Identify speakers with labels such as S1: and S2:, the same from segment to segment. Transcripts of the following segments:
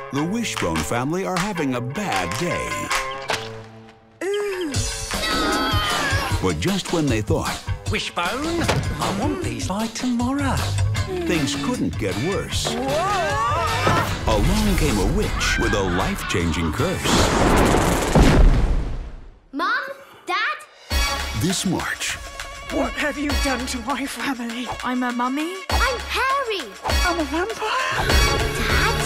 S1: The Wishbone family are having a bad day.
S2: Ooh.
S1: But just when they thought,
S3: Wishbone, I want these by tomorrow.
S1: Things couldn't get worse.
S2: Whoa.
S1: Along came a witch with a life-changing curse.
S4: Mom? Dad?
S1: This March,
S2: What have you done to my family?
S5: I'm a mummy.
S4: I'm Harry.
S2: I'm a vampire.
S4: Dad?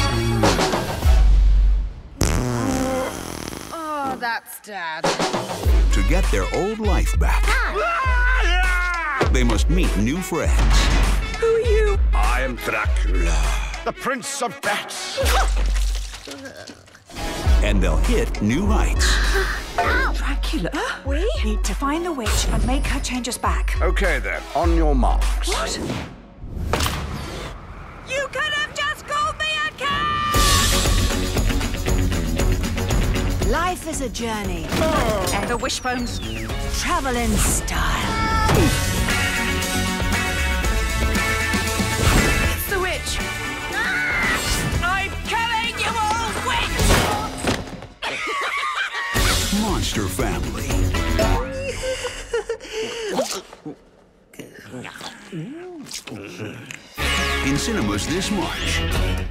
S5: Oh, that's Dad.
S1: to get their old life back, they must meet new friends.
S2: Who are you?
S6: I am Dracula, the Prince of Bats.
S1: And they'll hit new heights.
S2: Dracula?
S5: We need to find the witch and make her change us back.
S6: Okay then, on your marks.
S2: What?
S5: You could have just called me a cat!
S7: Life is a journey.
S5: And the Wishbones.
S7: Travel in style.
S5: It's the witch. I'm killing you all, witch!
S1: Monster Family. In cinemas this March.